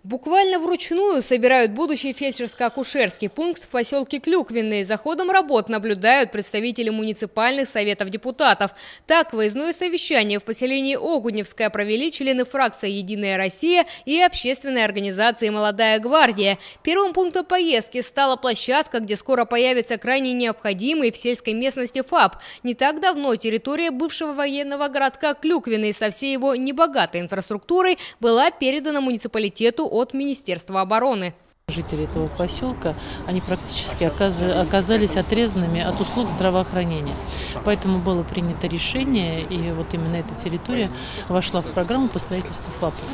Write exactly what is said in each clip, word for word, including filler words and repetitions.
Буквально вручную собирают будущий фельдшерско-акушерский пункт в поселке Клюквенный. За ходом работ наблюдают представители муниципальных советов депутатов. Так, выездное совещание в поселении Огудневское провели члены фракции «Единая Россия» и общественной организации «Молодая гвардия». Первым пунктом поездки стала площадка, где скоро появится крайне необходимый в сельской местности ФАП. Не так давно территория бывшего военного городка Клюквенный со всей его небогатой инфраструктурой была передана муниципалитету от Министерства обороны. Жители этого поселка, они практически оказались отрезанными от услуг здравоохранения. Поэтому было принято решение, и вот именно эта территория вошла в программу по строительству ФАПов.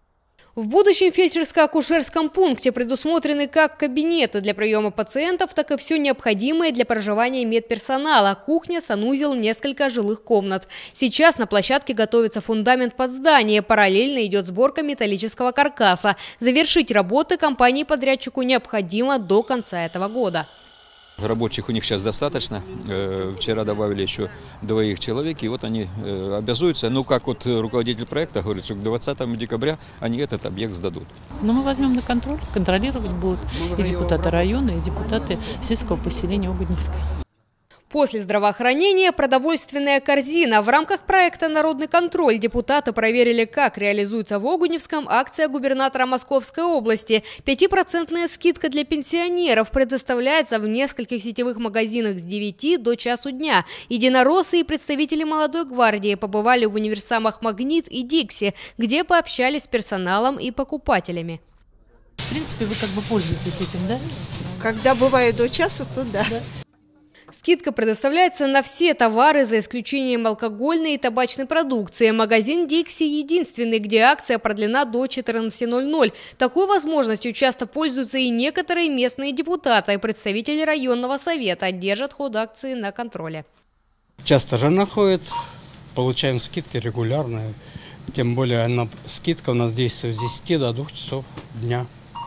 В будущем фельдшерско-акушерском пункте предусмотрены как кабинеты для приема пациентов, так и все необходимое для проживания медперсонала – кухня, санузел, несколько жилых комнат. Сейчас на площадке готовится фундамент под здание, параллельно идет сборка металлического каркаса. Завершить работы компании-подрядчику необходимо до конца этого года. Рабочих у них сейчас достаточно. Вчера добавили еще двоих человек, и вот они обязуются. Ну, как вот руководитель проекта говорит, что к двадцатому декабря они этот объект сдадут. Но мы возьмем на контроль, контролировать будут и депутаты района, и депутаты сельского поселения Огудневское. После здравоохранения продовольственная корзина. В рамках проекта «Народный контроль» депутаты проверили, как реализуется в Огудневском акция губернатора Московской области. Пятипроцентная скидка для пенсионеров предоставляется в нескольких сетевых магазинах с девяти до часу дня. Единороссы и представители «Молодой гвардии» побывали в универсамах «Магнит» и «Дикси», где пообщались с персоналом и покупателями. В принципе, вы как бы пользуетесь этим, да? Когда бывает до часу, то да. да. Скидка предоставляется на все товары, за исключением алкогольной и табачной продукции. Магазин «Дикси» единственный, где акция продлена до четырнадцати ноль-ноль. Такой возможностью часто пользуются и некоторые местные депутаты. Представители районного совета держат ход акции на контроле. Часто же находят, получаем скидки регулярные. Тем более она, скидка у нас действует с десяти до двух часов дня.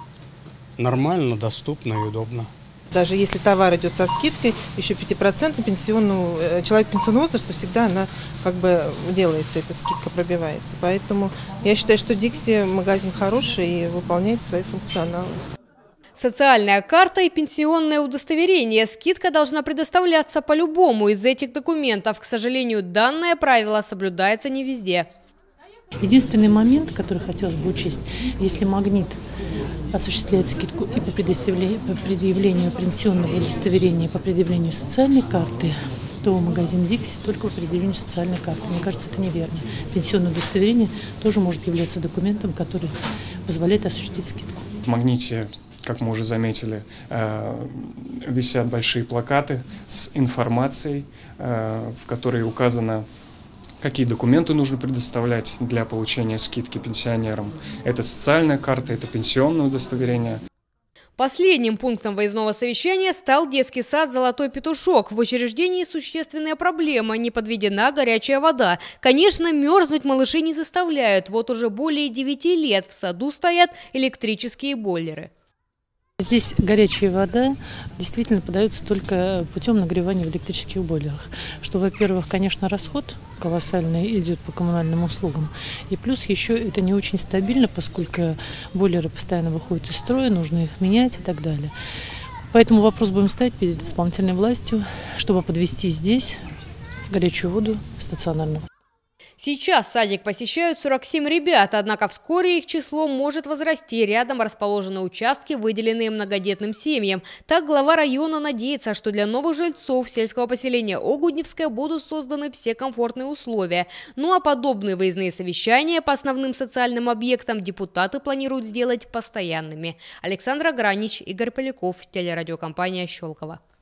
Нормально, доступно и удобно. Даже если товар идет со скидкой, еще пятипроцентный пенсионного, человек пенсионного возраста, всегда она как бы делается, эта скидка пробивается. Поэтому я считаю, что Дикси магазин хороший и выполняет свои функционалы. Социальная карта и пенсионное удостоверение. Скидка должна предоставляться по любому из этих документов. К сожалению, данное правило соблюдается не везде. Единственный момент, который хотелось бы учесть, если «Магнит» осуществляет скидку и по предъявлению, по предъявлению пенсионного удостоверения, и по предъявлению социальной карты, то магазин «Дикси» только по предъявлению социальной карты. Мне кажется, это неверно. Пенсионное удостоверение тоже может являться документом, который позволяет осуществить скидку. В «Магните», как мы уже заметили, висят большие плакаты с информацией, в которой указано, какие документы нужно предоставлять для получения скидки пенсионерам. Это социальная карта, это пенсионное удостоверение. Последним пунктом выездного совещания стал детский сад «Золотой петушок». В учреждении существенная проблема – не подведена горячая вода. Конечно, мерзнуть малыши не заставляют. Вот уже более девяти лет в саду стоят электрические бойлеры. Здесь горячая вода действительно подается только путем нагревания в электрических бойлерах. Что, во-первых, конечно, расход колоссальный идет по коммунальным услугам. И плюс еще это не очень стабильно, поскольку бойлеры постоянно выходят из строя, нужно их менять и так далее. Поэтому вопрос будем ставить перед исполнительной властью, чтобы подвести здесь горячую воду стационарно. Сейчас садик посещают сорок семь ребят, однако вскоре их число может возрасти. Рядом расположены участки, выделенные многодетным семьям. Так глава района надеется, что для новых жильцов сельского поселения Огудневское будут созданы все комфортные условия. Ну а подобные выездные совещания по основным социальным объектам депутаты планируют сделать постоянными. Александра Гранич, Игорь Поляков, телерадиокомпания «Щелково».